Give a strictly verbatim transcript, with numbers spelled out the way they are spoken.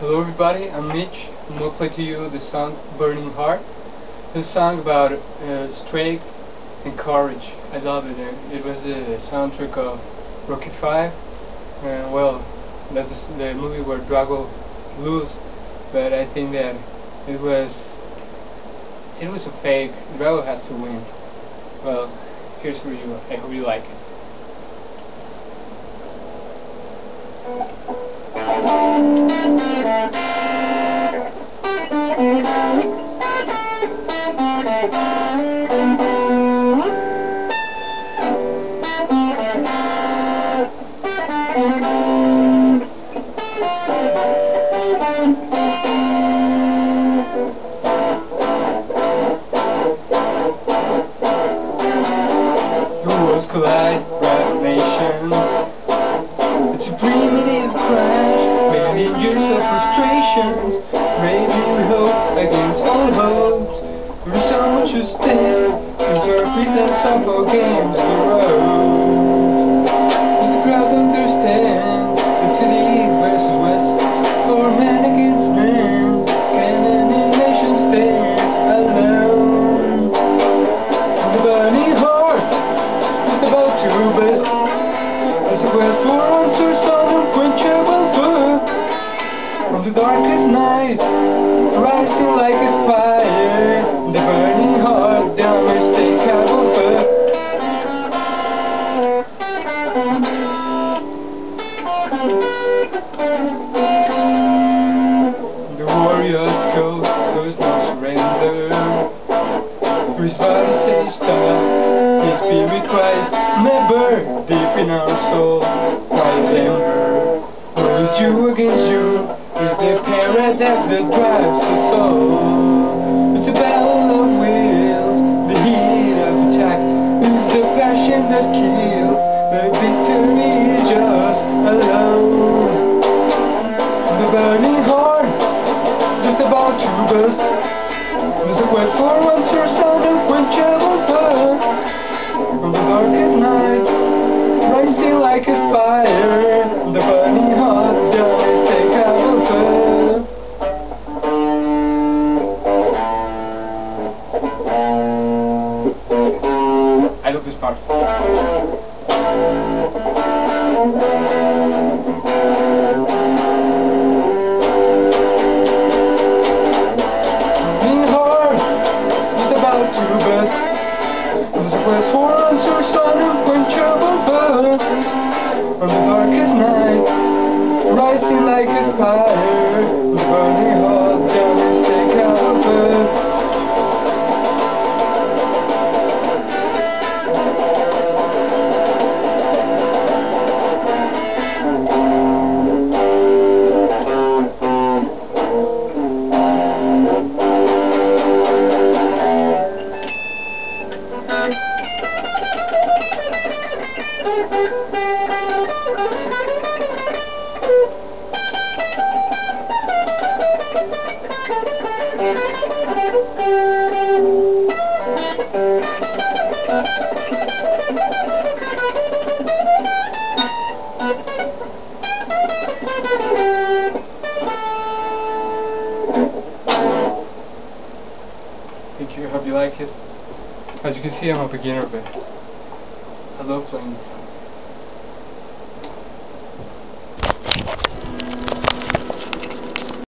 Hello everybody, I'm Mitch. I'm going to play to you the song Burning Heart. It's a song about uh, strength and courage. I love it. Uh, it was the soundtrack of Rocky five. Uh, well, that's the movie where Drago lose, but I think that it was it was a fake. Drago has to win. Well, here's for you. I hope you like it. Collide, right nations. It's a primitive crash, million years of frustrations, braving hope against all hopes. There is so much to stand, since our freedoms of our games the road. As the crowd understands, it's the east versus west, or man against man. Can any nation stand alone? The burning heart about to best as a quest for answers on unquenchable thirst. On the darkest night, rising like a fire, the burning heart, the unmistakable thirst. The warrior's code, there's no surrender. For his body says stop, his spirit cries never, deep in our soul, quiet ember. Who is you against you, is the paradox that drives us all. It's a battle of wills, the heat of attack is the passion that kills, the victory is just alone. The burning heart, just about to burst. There's a quest for answers on unquenchable thirst. On the darkest night, rising like a fire, the burning heart, the unmistakable thirst. I love this part. Quest for answers on unquenchable thirst. On the darkest night, rising like a fire, the burning heart, the unmistakable thirst. Thank you, I hope you like it. As you can see, I'm a beginner, but I love playing it.